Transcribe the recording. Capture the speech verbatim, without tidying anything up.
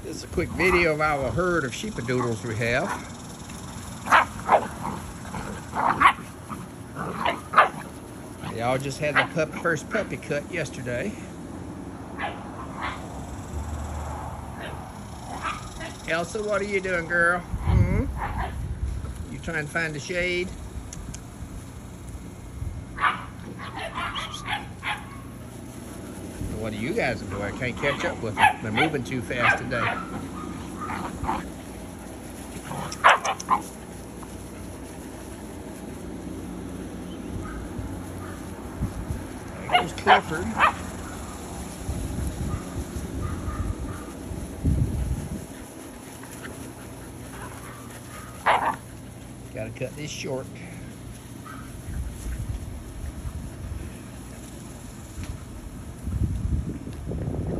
This is a quick video of our herd of sheepadoodles we have. They all just had their pup, first puppy cut yesterday. Elsa, what are you doing, girl? Hmm? You trying to find the shade? What are you guys doing? I can't catch up with them. They're moving too fast today. There goes Clifford. Gotta cut this short.